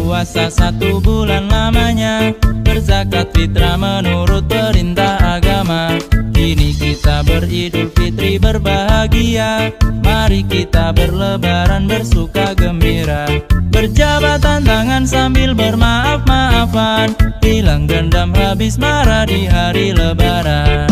Puasa 1 bulan lamanya, berzakat fitrah menurut perintah agama. Kini kita beridul fitri berbahagia, mari kita berlebaran bersuka gembira. Berjabatan tangan sambil bermaaf-maafan, hilang dendam habis marah di hari lebaran.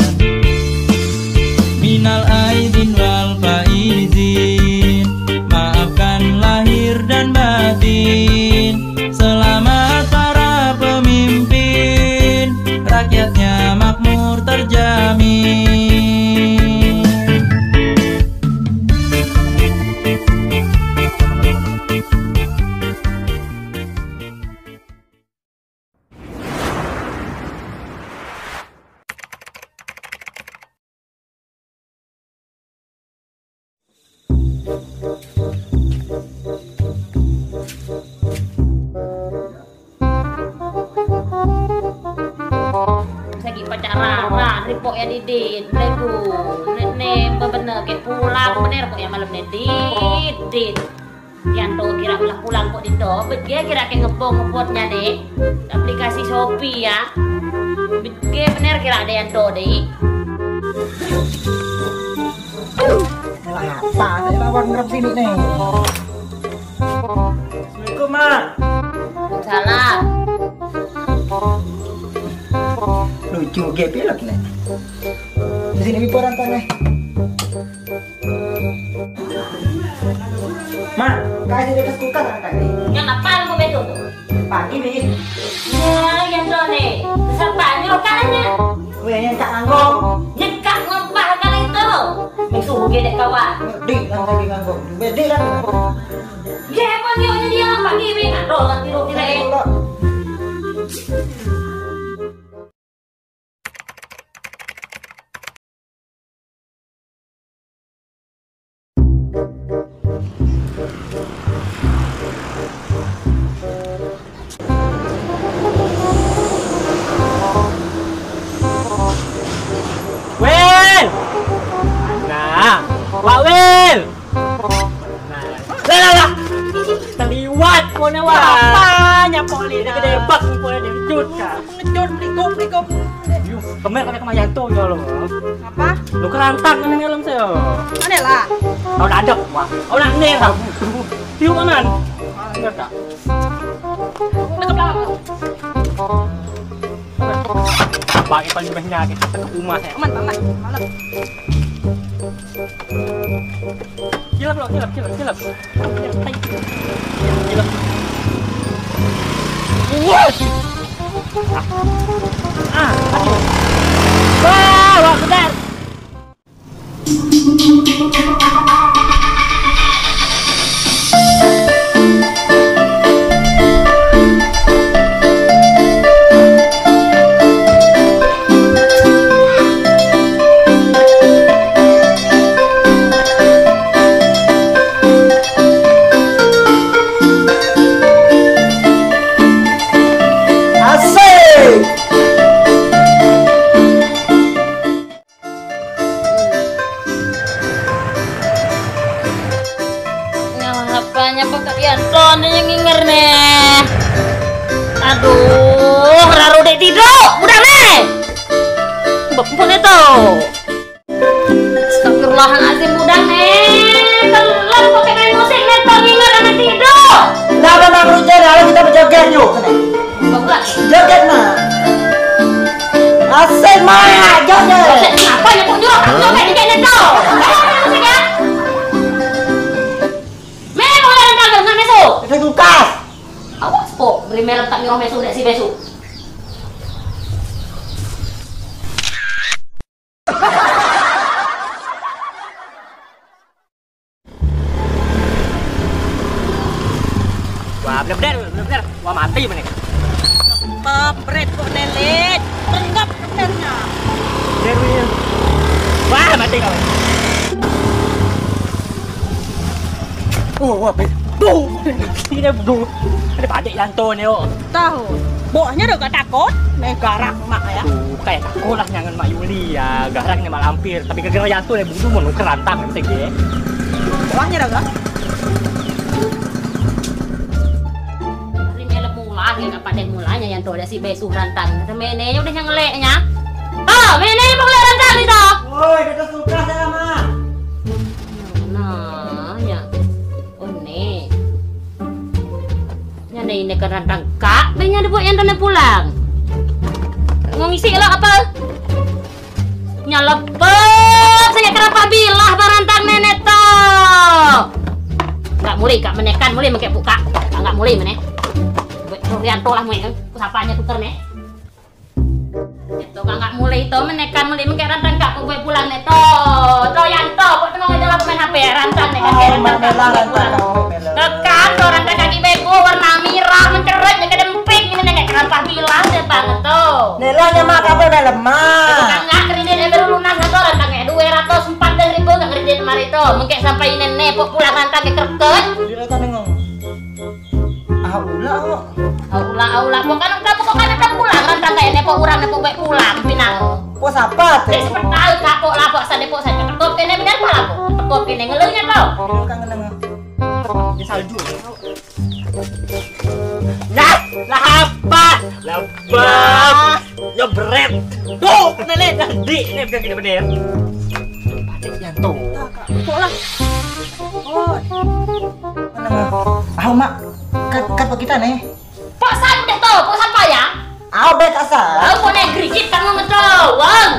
Minal aidin wal faizin, maafkan lahir dan batin. Selamat para pemimpin, rakyatnya makmur terjamin. Pok ya didit, lebu, nenek bener kayak pulang bener kok ya malam didit. Yang tuh kira ulah pulang kok dito, betul kira kayak ngepotnya deh. Aplikasi Shopee ya, betul bener kira ada yang tuh deh. Apa? Saya lawan ngerep sini nih. Assalamualaikum, Mak. Salam. Lucu GP lagi nih. Di sini piporan tanah. Mak, kasih dekat kulkas anak tadi. Kenapa mau betul tuh? Pagi nih. Ya, yang tuh nih. Kesempatan nyokannya. Gue yang cak nganggong. Nyekak ngempah kali itu. Misuh gede kawan. Di kan tadi nganggong. Beda kan. Ya, panggilnya dia pagi ini. Aduh, kan tidur tidak. Wak Wil. Lah. Terliwat pun awak. Apa nyapok li gede bak pun ada cut ka. Ngecut plikop. Kemarin kami kemana jatuh yo lo. Apa? Lu kerantang nang dalam saya. Mana lah? Kau dadek wah. Kau nak nih tak. Tiu kanan. Enggak tak. Dekat belakang. Bagi paling banyak kita ke rumah saya. Aman. Malam. Kilap. Wah. Aduh. Wah, benar. Apanya pekerjaan ton yang nginger nih. Aduh, raru dek tidur, udah nih. Bepun itu. Astagfirullahaladzim, udah nih. Kelam pakai main musik nih, ton nginger anak tidur. Kenapa mak kerja kalau kita berjoget yuk? Bagus. Joget mak. Asik mak, joget. Kenapa ya pun joget di kayak itu? Itu kulkas. Awas po, beri merek tak nyuruh mesu dek si besu. Wah, benar. Wah, mati mana? Pabret kok nelet. Renggap benernya. Derwin. Wah, mati kau. Wah, Duh, ini duh. Ada padik jantung ni oh. Tahu. Boknya udah gak takut. Nih garak mak ya. Tuh, kayak takut lah nyangan Mak Yuli ya. Garak ni mak lampir. Tapi gara-gara jantung ni bunuh mau kerantang macam ni. Boknya udah gak. Hari malam angin apa deh mulanya yang tuh ada si besuh rantang. Menenya udah yang ngeleknya. Oh, menenya mau ngelek rantang itu. Woi, kita suka sama. Nah, ya. Oh nih. Nyanda ini ke rantang kak, benya dibuat yang tanda pulang. Ngisi lah apa? Nyalepet, saya kenapa bilah barantang nenek toh. Enggak mulai, kak menekan mulai make buka. Enggak mulai meneh. Rianto lah mulai, sapanya tuker nih. Itu enggak mulai itu menekan mulai make rantang kak gue pulang nih toh. Toh Yanto, kok tengok dalam main HP rantang nih kan rantang kak pulang. Dekat rantang kaki bego warna merah menceret nih kedemping ini nih kenapa bilang deh banget tuh. Nelanya mah kabar lemah. Enggak kredit baru lunas atau rantang 240.000 enggak kredit mari itu. Mungkin sampai nenek pok pulang rantang ke kerket. Dia kan ngomong. Aula pokoknya kita pulang rantang kayak nepok urang nepok baik pulang pinang. Pos apa teh? Dek seperti kapok lapok sa depok saja kertop kene bener apa lapok? Kertop kene ngeleunya tau. Kangen dengan Di salju. Nah, lah apa? Lebat. Nyebret. Tuh, nenek tadi nih bener-bener. Patik yang tuh. Pola. Ah, mak. Kat kita nih. Pok san deh tuh, pok san payah. Ah, bet asal. Lah pok nek grikit kan mau ngedoh, wang.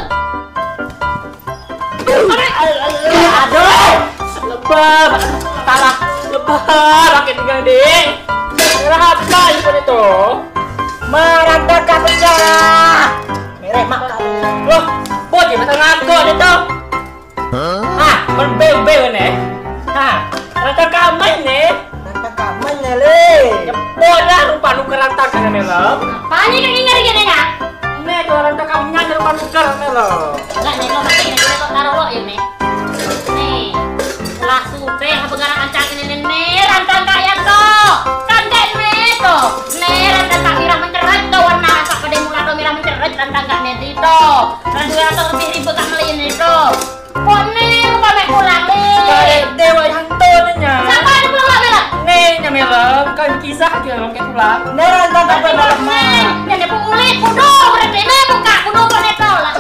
Aduh. Lebat. Salah. Lebat. Makin tinggal deh. Merah apa itu itu? Merantaka pecah. Merek mak. Loh, bot ya mata ngaku itu. Ah, berbeu-beu nih. Ah, rata kamar nih. Merantaka mana le? Bola rupa nuker ranta kan melo. Pani kan ingat gini nya. Nih kalau ranta kamu nyanda rupa nuker melo. Enggak nih lo mati nih lo taruh lo ya nih. Nih. Lah sudah pengarang ancang ini nih rantang kaya tuh. Kandet nih tuh. Nih rantang tak merah menceret tuh warna apa pada mula tuh merah menceret rantang gak nih itu. Rantang atau lebih ribet kan meliin itu. Kok nih lupa mek pulang nih. Dewa hantu nya. Siapa yang pulang lah Bella? Nih nyamelo kan kisah dia orang kayak pulang. Merantaka pada lemah. Jadi kulit kudu berarti nih buka kudu kok neto lah.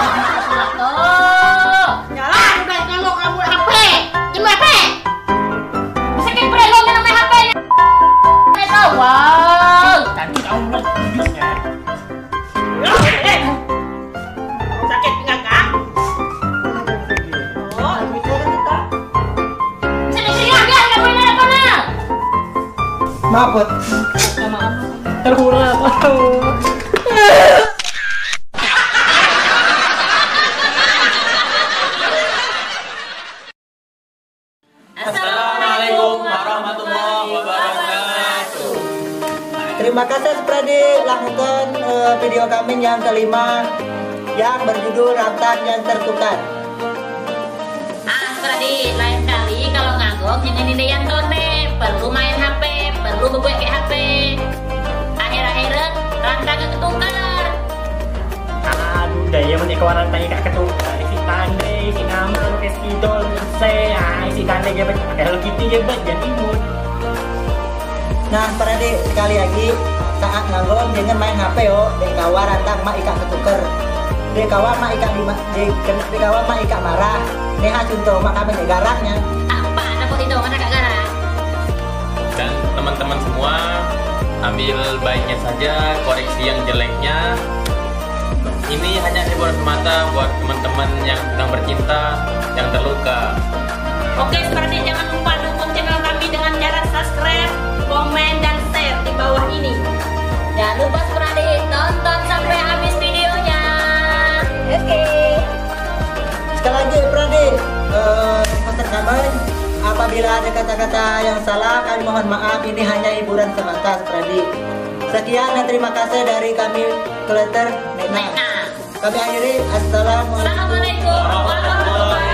Tuh. Jalan udah kalau kamu HP. Cuma HP. Bisa kayak prelo minum HP nya. Neto. Wow. Tadi kamu mulai hidupnya. Sakit pinggang kak? Sini biar kamu ini apa nah? Maaf, Bot. Terhura aku. Assalamualaikum warahmatullahi wabarakatuh. Terima kasih Spradi lakukan video kami yang kelima yang berjudul Rantang yang Tertukar. Pradi, lain kali kalau ngagok jangan ini yang tone, perlu main HP, perlu bebuat kayak HP. Akhir-akhirnya rantang ketukar. Aduh, daya menik kawan rantang kak ketukar. Isi tanda, isi nama, isi skidol, isi tanda dia bet. Kalau kita dia bet jadi imut. Nah, Spradi sekali lagi saat ngagok jangan main HP yo. Dek kawan rantang mak ikat ketukar. Dek kawan mak ikat dek kawan mak ikat marah. Neha contoh mak kami garaknya. Apa dapat itu kan agak garang. Dan teman-teman semua ambil baiknya saja, koreksi yang jeleknya. Ini hanya hiburan semata buat teman-teman yang sedang bercinta, yang terluka. Oke, seperti jangan lupa dukung channel kami dengan cara subscribe, komen, dan share di bawah ini. Jangan lupa Pradi tonton sampai habis videonya. Oke. Sekali lagi Pradi, pesan kami apabila ada kata-kata yang salah kami mohon maaf, ini hanya hiburan semata Pradi. Sekian dan terima kasih dari kami Kleter Nena. Kami akhiri, assalamualaikum. Assalamualaikum warahmatullahi